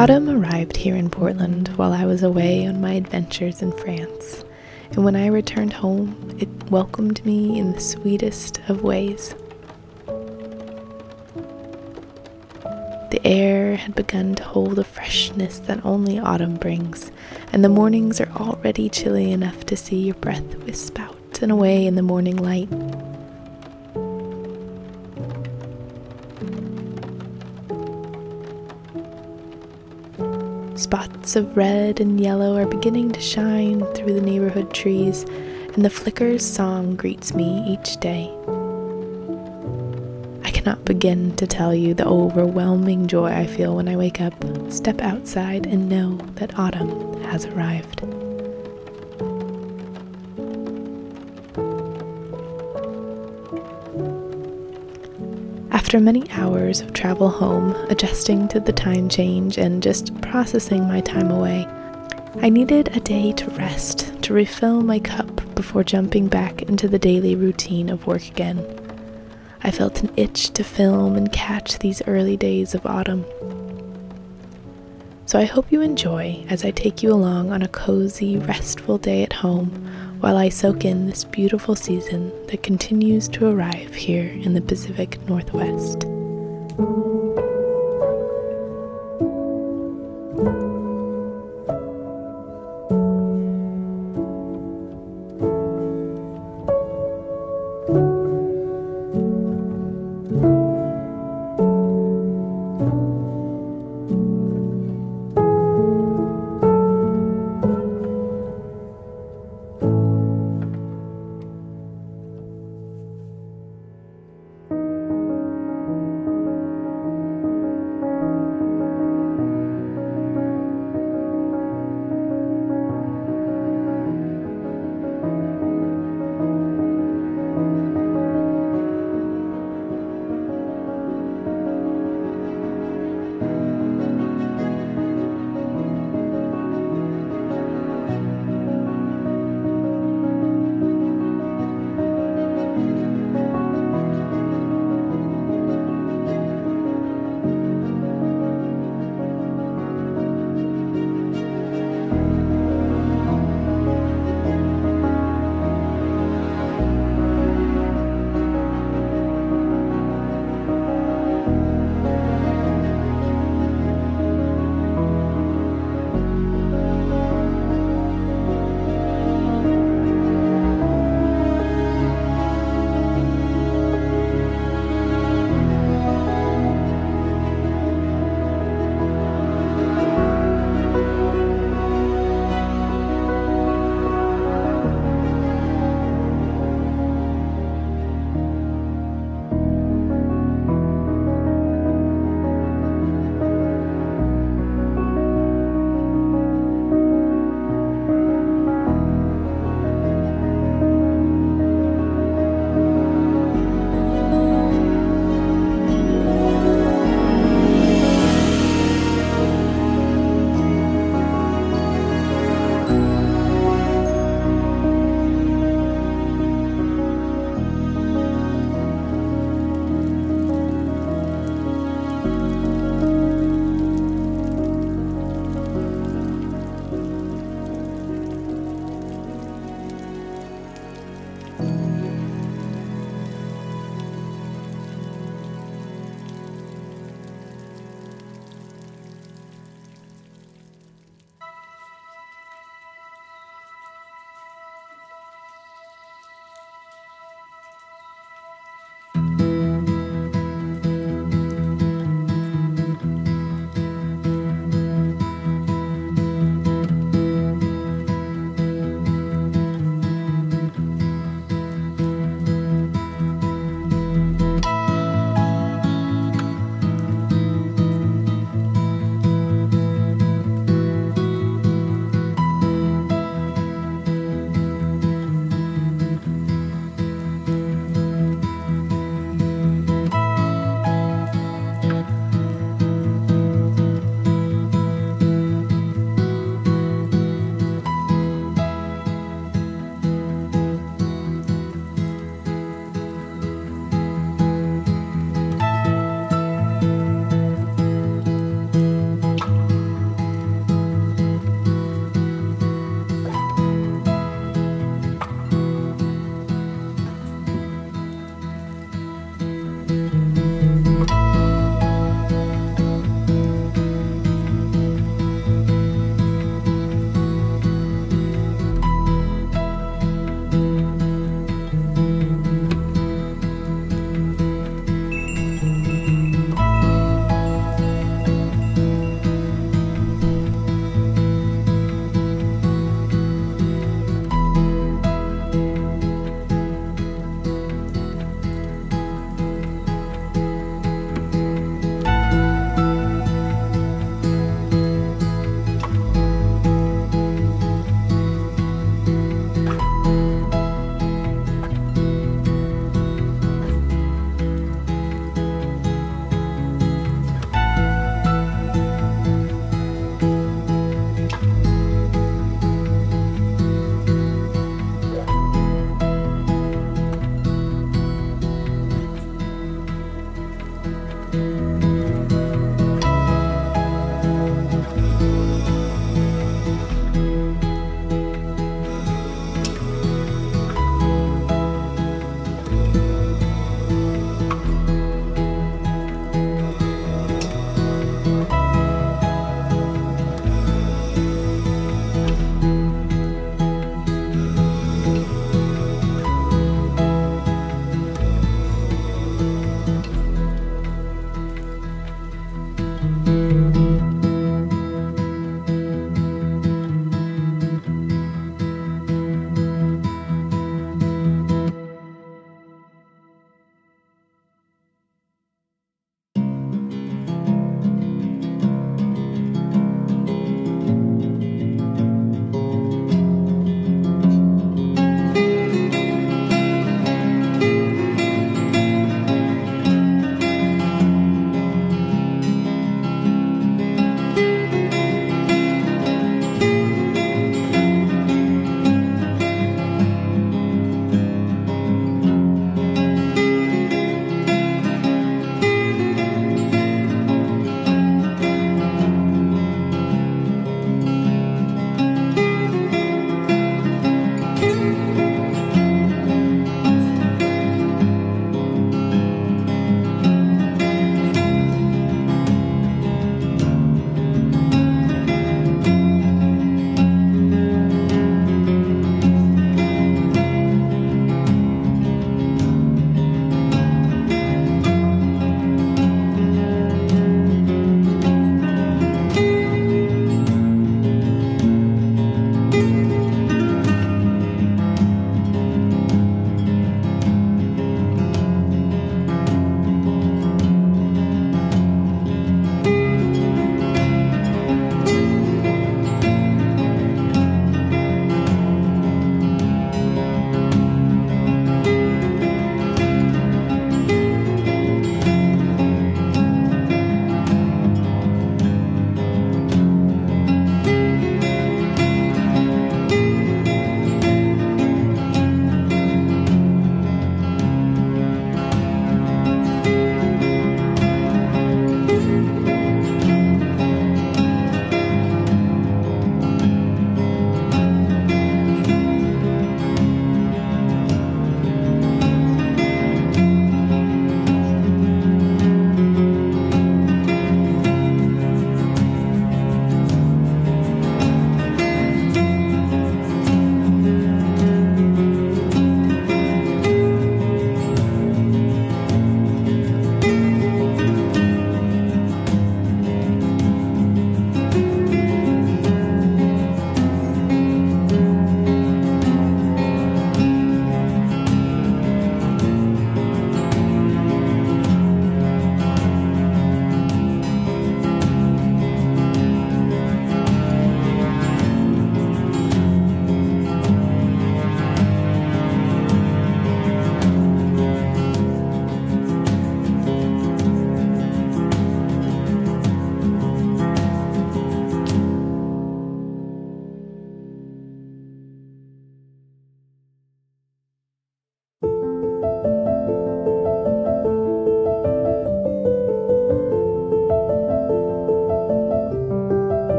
Autumn arrived here in Portland while I was away on my adventures in France, and when I returned home, it welcomed me in the sweetest of ways. The air had begun to hold a freshness that only autumn brings, and the mornings are already chilly enough to see your breath wisp out and away in the morning light. Spots of red and yellow are beginning to shine through the neighborhood trees, and the flicker's song greets me each day. I cannot begin to tell you the overwhelming joy I feel when I wake up, step outside, and know that autumn has arrived. After many hours of travel home, adjusting to the time change and just processing my time away, I needed a day to rest, to refill my cup before jumping back into the daily routine of work again. I felt an itch to film and catch these early days of autumn. So I hope you enjoy as I take you along on a cozy, restful day at home while I soak in this beautiful season that continues to arrive here in the Pacific Northwest.